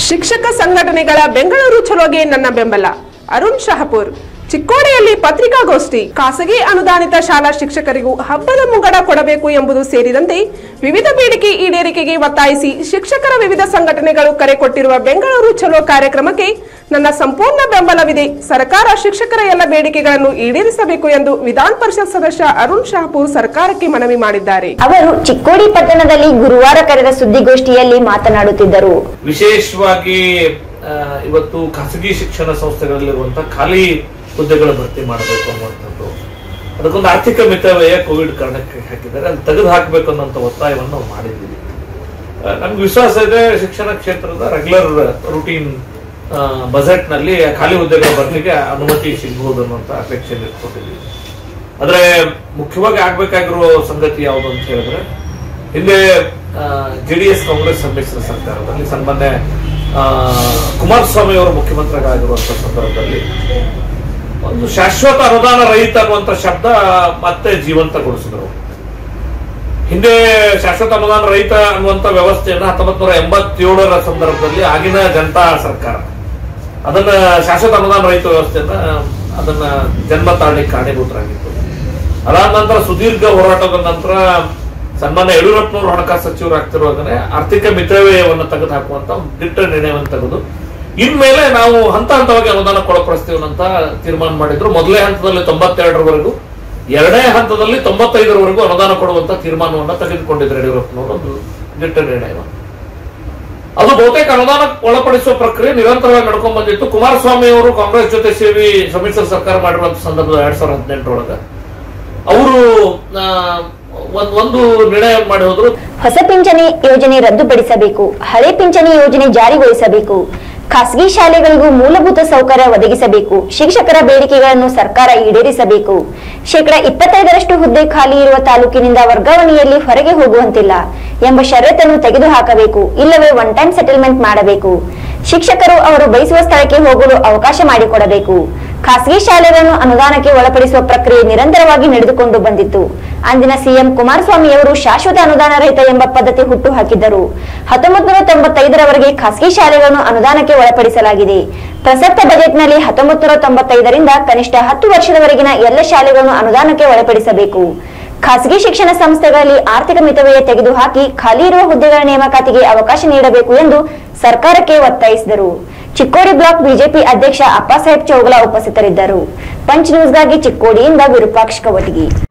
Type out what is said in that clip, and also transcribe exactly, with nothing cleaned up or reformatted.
ಶಿಕ್ಷಕ ಸಂಘಟನೆಗಳ ಬೆಂಗಳೂರು ಚಲೋಗೆ ನನ್ನ ಬೆಂಬಲ. ಅರುಣ್ ಶಹಪುರ್. ಚಿಕ್ಕೋಡಿಯಲ್ಲಿ ಪತ್ರಿಕಾಗೋಷ್ಠಿ. ಖಾಸಗಿ ಅನುದಾನಿತ ಶಾಲಾ ಶಿಕ್ಷಕರಿಗೂ ಹಬ್ಬದ ಮುಂಗಡ ಕೊಡಬೇಕು ಎಂಬುದು ಸೇರಿದಂತೆ ವಿವಿಧ ಬೇಡಿಕೆ ಈಡೇರಿಕೆಗೆ ಒತ್ತಾಯಿಸಿ ಶಿಕ್ಷಕರ ವಿವಿಧ ಸಂಘಟನೆಗಳು ಕರೆ ಕೊಟ್ಟಿರುವ ಬೆಂಗಳೂರು ಚಲೋ ಕಾರ್ಯಕ್ರಮಕ್ಕೆ ನನ್ನ ಸಂಪೂರ್ಣ ಬೆಂಬಲವಿದೆ. ಸರ್ಕಾರ ಶಿಕ್ಷಕರ ಎಲ್ಲ ಬೇಡಿಕೆಗಳನ್ನು ಈಡೇರಿಸಬೇಕು ಎಂದು ವಿಧಾನ ಪರಿಷತ್ ಸದಸ್ಯ ಅರುಣ್ ಶಹಪುರ್ ಸರ್ಕಾರಕ್ಕೆ ಮನವಿ ಮಾಡಿದ್ದಾರೆ. ಅವರು ಚಿಕ್ಕೋಡಿ ಪಟ್ಟಣದಲ್ಲಿ ಗುರುವಾರ ಕರೆದ ಸುದ್ದಿಗೋಷ್ಠಿಯಲ್ಲಿ ಮಾತನಾಡುತ್ತಿದ್ದರು. ವಿಶೇಷವಾಗಿ ಇವತ್ತು ಖಾಸಗಿ ಶಿಕ್ಷಣ ಸಂಸ್ಥೆಗಳಲ್ಲಿರುವಂತಹ ಖಾಲಿ ಹುದ್ದೆಗಳ ಭರ್ತಿ ಮಾಡಬೇಕು ಅನ್ನುವಂಥದ್ದು, ಅದಕ್ಕೊಂದು ಆರ್ಥಿಕ ಮಿತವ್ಯಯ ಕೋವಿಡ್ ಕಾರಣಕ್ಕೆ ಹಾಕಿದ್ದಾರೆ, ಅದು ತೆಗೆದು ಹಾಕಬೇಕು ಅನ್ನೋಂಥ ಒತ್ತಾಯವನ್ನು ನಾವು ಮಾಡಿದ್ದೀವಿ. ನಮ್ಗೆ ವಿಶ್ವಾಸ ಇದೆ ಶಿಕ್ಷಣ ಕ್ಷೇತ್ರದ ರೆಗ್ಯುಲರ್ ರೂಟೀನ್ ಬಜೆಟ್ ನಲ್ಲಿ ಖಾಲಿ ಹುದ್ದೆಗಳ ಭರ್ತಿಗೆ ಅನುಮತಿ ಸಿಗಬಹುದು ಅನ್ನುವಂಥ ಅಪೇಕ್ಷೆ ಇಟ್ಕೊಂಡಿದ್ದೀವಿ. ಆದ್ರೆ ಮುಖ್ಯವಾಗಿ ಆಗ್ಬೇಕಾಗಿರೋ ಸಂಗತಿ ಯಾವುದು ಅಂತ ಹೇಳಿದ್ರೆ, ಹಿಂದೆ ಜೆಡಿಎಸ್ ಕಾಂಗ್ರೆಸ್ ಸಮ್ಮಿಶ್ರ ಸರ್ಕಾರದಲ್ಲಿ ಸನ್ಮಾನ್ಯ ಕುಮಾರಸ್ವಾಮಿ ಅವರು ಮುಖ್ಯಮಂತ್ರಿಗಳಾಗಿರುವಂತಹ ಸಂದರ್ಭದಲ್ಲಿ ಒಂದು ಶಾಶ್ವತ ಅನುದಾನ ರಹಿತ ಅನ್ನುವಂಥ ಶಬ್ದ ಮತ್ತೆ ಜೀವಂತಗೊಳಿಸಿದ್ರು. ಹಿಂದೆ ಶಾಶ್ವತ ಅನುದಾನ ರಹಿತ ಅನ್ನುವಂಥ ವ್ಯವಸ್ಥೆಯನ್ನ ಹತ್ತೊಂಬತ್ ನೂರ ಎಂಬತ್ತೇಳರ ಸಂದರ್ಭದಲ್ಲಿ ಆಗಿನ ಜನತಾ ಸರ್ಕಾರ ಅದನ್ನ ಶಾಶ್ವತ ಅನುದಾನ ರಹಿತ ವ್ಯವಸ್ಥೆಯನ್ನ ಅದನ್ನ ಜನ್ಮ ತಾಳಲಿಕ್ಕೆ ಕಾರಣೀಭೂತರಾಗಿತ್ತು. ಅದಾದ ನಂತರ ಸುದೀರ್ಘ ಹೋರಾಟದ ನಂತರ ಸನ್ಮಾನ್ಯ ಯಡಿಯೂರಪ್ಪನವರು ಹಣಕಾಸು ಸಚಿವರಾಗ್ತಿರುವಾಗನೇ ಆರ್ಥಿಕ ಮಿತವ್ಯಯವನ್ನು ತೆಗೆದು ಹಾಕುವಂತ ದಿಟ್ಟ ನಿರ್ಣಯವನ್ನು ತೆಗೆದು ಇನ್ಮೇಲೆ ನಾವು ಹಂತ ಹಂತವಾಗಿ ಅನುದಾನ ಒಳಪಡಿಸ್ತೀವಿ ಅಂತ ತೀರ್ಮಾನ ಮಾಡಿದ್ರು. ಮೊದಲನೇ ಹಂತದಲ್ಲಿ ತೊಂಬತ್ತೆರಡರವರೆಗೂ, ಎರಡನೇ ಹಂತದಲ್ಲಿ ತೊಂಬತ್ತೈದರವರೆಗೂ ಅನುದಾನ ಕೊಡುವಂತ ತೀರ್ಮಾನವನ್ನು ತೆಗೆದುಕೊಂಡಿದ್ರು ಯಡಿಯೂರಪ್ಪನವರು. ಒಂದು ದಿಟ್ಟ ನಿರ್ಣಯವನ್ನು ಅದು ಬಹುತೇಕ ಅನುದಾನ ಒಳಪಡಿಸುವ ಪ್ರಕ್ರಿಯೆ ನಿರಂತರವಾಗಿ ನಡ್ಕೊಂಡ್ ಬಂದಿತ್ತು. ಕುಮಾರಸ್ವಾಮಿ ಅವರು ಕಾಂಗ್ರೆಸ್ ಜೊತೆ ಸೇರಿ ಸಮ್ಮಿಶ್ರ ಸರ್ಕಾರ ಮಾಡಿರುವಂತ ಸಂದರ್ಭದಲ್ಲಿ ಎರಡ್ ಸಾವಿರದ ಹದಿನೆಂಟರೊಳಗ ಅವರು ಒಂದ್ ಒಂದು ನಿರ್ಣಯ ಮಾಡಿ ಹೋದ್ರು. ಹೊಸ ಪಿಂಚಣಿ ಯೋಜನೆ ರದ್ದುಪಡಿಸಬೇಕು, ಹಳೆ ಪಿಂಚಣಿ ಯೋಜನೆ ಜಾರಿಗೊಳಿಸಬೇಕು, ಖಾಸಗಿ ಶಾಲೆಗಳಿಗೂ ಮೂಲಭೂತ ಸೌಕರ್ಯ ಒದಗಿಸಬೇಕು, ಶಿಕ್ಷಕರ ಬೇಡಿಕೆಗಳನ್ನು ಸರ್ಕಾರ ಈಡೇರಿಸಬೇಕು, ಶೇಕಡಾ ಇಪ್ಪತ್ತೈದರಷ್ಟು ಹುದ್ದೆ ಖಾಲಿ ಇರುವ ತಾಲೂಕಿನಿಂದ ವರ್ಗಾವಣೆಯಲ್ಲಿ ಹೊರಗೆ ಹೋಗುವಂತಿಲ್ಲ ಎಂಬ ಷರತ್ತನ್ನು ತೆಗೆದುಹಾಕಬೇಕು, ಇಲ್ಲವೇ ಒನ್ ಟೈಮ್ ಸೆಟಲ್ಮೆಂಟ್ ಮಾಡಬೇಕು, ಶಿಕ್ಷಕರು ಅವರು ಬಯಸುವ ಸ್ಥಳಕ್ಕೆ ಹೋಗಲು ಅವಕಾಶ ಮಾಡಿಕೊಡಬೇಕು. ಖಾಸಗಿ ಶಾಲೆಗಳನ್ನು ಅನುದಾನಕ್ಕೆ ಒಳಪಡಿಸುವ ಪ್ರಕ್ರಿಯೆ ನಿರಂತರವಾಗಿ ನಡೆದುಕೊಂಡು ಬಂದಿತ್ತು. ಅಂದಿನ ಸಿಎಂ ಕುಮಾರಸ್ವಾಮಿಯವರು ಶಾಶ್ವತ ಅನುದಾನ ರಹಿತ ಎಂಬ ಪದ್ಧತಿ ಹುಟ್ಟು ಹಾಕಿದ್ದರು. ಹತ್ತೊಂಬತ್ ನೂರ ತೊಂಬತ್ತೈದರವರೆಗೆ ಖಾಸಗಿ ಶಾಲೆಗಳನ್ನು ಅನುದಾನಕ್ಕೆ ಒಳಪಡಿಸಲಾಗಿದೆ. ಪ್ರಸಕ್ತ ಬಜೆಟ್ನಲ್ಲಿ ಹತ್ತೊಂಬತ್ ನೂರ ತೊಂಬತ್ತೈದರಿಂದ ಕನಿಷ್ಠ ಹತ್ತು ವರ್ಷದವರೆಗಿನ ಎಲ್ಲ ಶಾಲೆಗಳನ್ನು ಅನುದಾನಕ್ಕೆ ಒಳಪಡಿಸಬೇಕು. ಖಾಸಗಿ ಶಿಕ್ಷಣ ಸಂಸ್ಥೆಗಳಲ್ಲಿ ಆರ್ಥಿಕ ಮಿತವ್ಯಯ ತೆಗೆದುಹಾಕಿ ಖಾಲಿ ಇರುವ ಹುದ್ದೆಗಳ ನೇಮಕಾತಿಗೆ ಅವಕಾಶ ನೀಡಬೇಕು ಎಂದು ಸರ್ಕಾರಕ್ಕೆ ಒತ್ತಾಯಿಸಿದರು. ಚಿಕ್ಕೋಡಿ ಬ್ಲಾಕ್ ಬಿಜೆಪಿ ಅಧ್ಯಕ್ಷ ಅಪ್ಪಾಸಾಹೇಬ್ ಚೌಗಲ ಉಪಸ್ಥಿತರಿದ್ದರು. ಪಂಚ್ ನ್ಯೂಸ್ಗಾಗಿ ಚಿಕ್ಕೋಡಿಯಿಂದ ವಿರೂಪಾಕ್ಷ ಕವಟಗಿ.